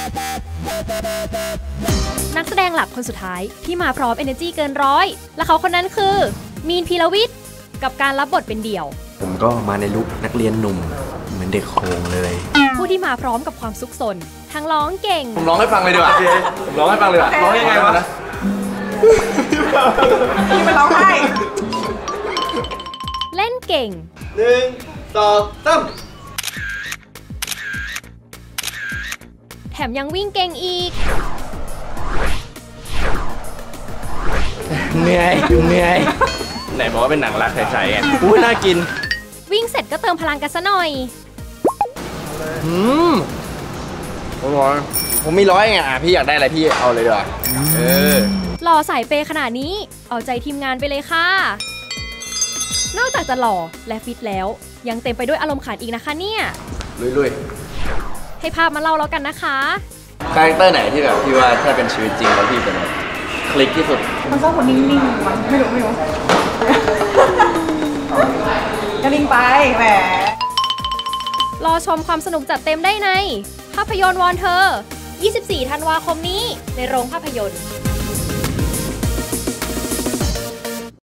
นักแสดงหลักคนสุดท้ายที่มาพร้อม energy เกินร้อยและเขาคนนั้นคือมีน พีรวิทย์กับการรับบทเป็นเดี่ยวผมก็มาในลุคนักเรียนหนุ่มเหมือนเด็กโคงเลยผู้ที่มาพร้อมกับความซุกซนทั้งร้องเก่งผมร้องให้ฟังเลยดีกว่าผมร้องให้ฟังเลยร้องยังไงวะนี่มันร้องไห้เล่นเก่ง 1 2 3 แถมยังวิ่งเก่งอีกเหนื่อยไหนบอกว่าเป็นหนังรักใสๆไงอุ้ยน่ากินวิ่งเสร็จก็เติมพลังกันซะหน่อยผมมี100ไงพี่อยากได้อะไรพี่เอาเลยดีกว่าหล่อสายเปย์ขนาดนี้เอาใจทีมงานไปเลยค่ะนอกจากจะหล่อและฟิตแล้วยังเต็มไปด้วยอารมณ์ขันอีกนะคะเนี่ยลุยให้ภาพมาเล่าแล้วกันนะคะคาแรคเตอร์ไหนที่แบบพี่ว่าถ้าเป็นชีวิตจริงแล้วพี่เป็นคลิกที่สุดมันชอบคนนิ่งๆมันไม่รู้ก็นิ่งไปแหมรอชมความสนุกจัดเต็มได้ในภาพยนตร์วอนเธอ 24 ธันวาคมนี้ในโรงภาพยนตร์